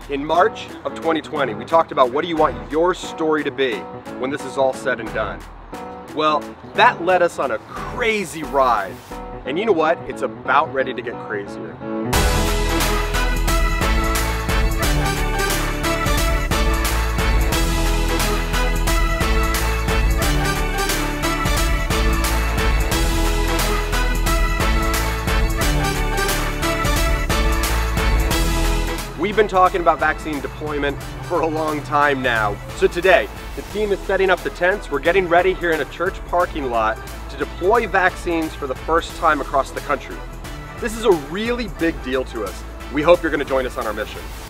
In March of 2020, we talked about what do you want your story to be when this is all said and done. Well, that led us on a crazy ride. And you know what? It's about ready to get crazier. We've been talking about vaccine deployment for a long time now. So today, the team is setting up the tents. We're getting ready here in a church parking lot to deploy vaccines for the first time across the country. This is a really big deal to us. We hope you're going to join us on our mission.